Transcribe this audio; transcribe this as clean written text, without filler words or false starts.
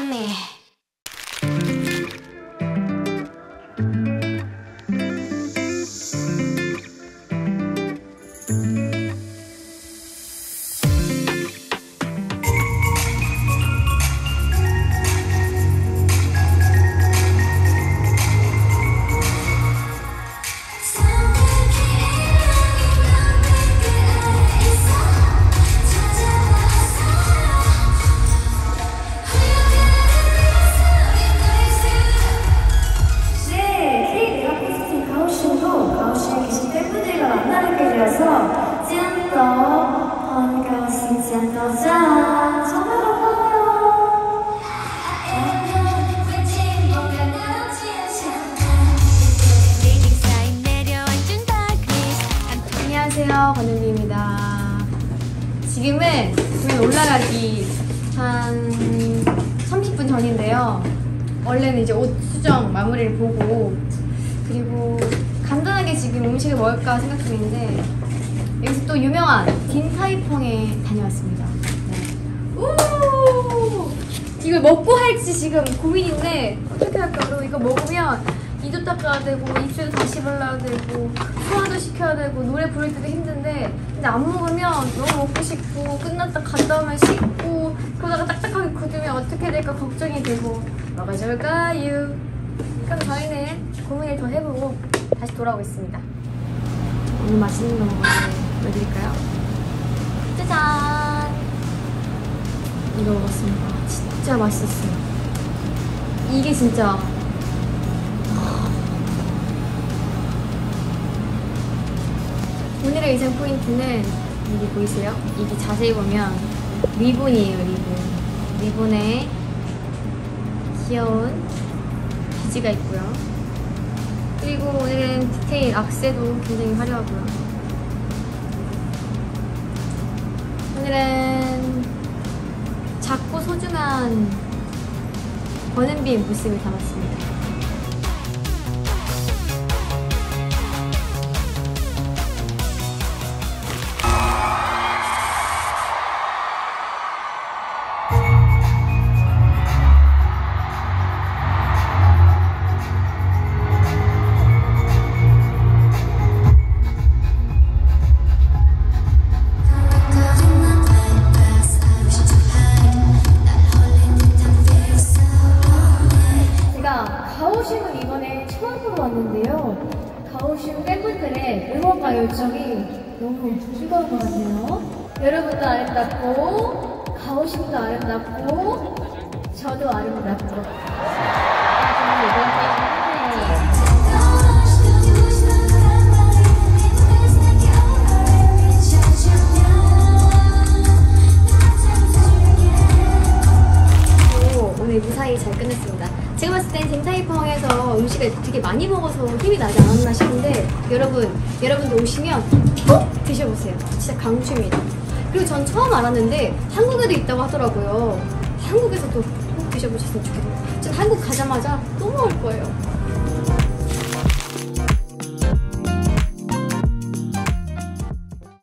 me. 안녕하세요, 권은비입니다. 지금은 공연 올라가기 한 30분 전인데요. 원래는 이제 옷 수정 마무리를 보고 그리고 간단하게 지금 음식을 먹을까 생각 중인데 여기서 또 유명한 딘타이펑에 다녀왔습니다. 네. 우! 이걸 먹고 할지 지금 고민인데 어떻게 할까? 그리고 이거 먹으면 이도 닦아야 되고 입술도 다시 발라야 되고 소화도 시켜야 되고 노래 부를 때도 힘든데 근데 안 먹으면 너무 먹고 싶고 끝났다 갔다 오면 씻고 그러다가 딱딱하게 굳으면 어떻게 될까 걱정이 되고 뭐가 좋을까요? 그럼 저희는 고민을 더 해보고 다시 돌아오겠습니다. 오늘 맛있는 거 보여드릴까요? 짜잔! 이거 먹었습니다. 진짜 맛있었어요. 이게 진짜 오늘의 의상 포인트는 여기 보이세요? 이게 자세히 보면 리본이에요, 리본. 리본에 귀여운 비즈가 있고요. 그리고 오늘은 디테일 악세도 굉장히 화려하고요. 오늘은 작고 소중한 권은비의 모습을 담았습니다. 가오슝은 이번에 처음으로 왔는데요. 가오슝 팬분들의 응원과 요청이 너무 뜨거운 것 같네요. 여러분도 아름답고 가오슝도 아름답고 저도 아름답고 오늘 무사히 잘 끝냈습니다. 제가 봤을 땐 딘타이펑에서 음식을 되게 많이 먹어서 힘이 나지 않았나 싶은데 여러분도 오시면 꼭 드셔보세요. 진짜 강추입니다. 그리고 전 처음 알았는데 한국에도 있다고 하더라고요. 한국에서도 꼭 드셔보셨으면 좋겠어요. 전 한국 가자마자 또 먹을 거예요.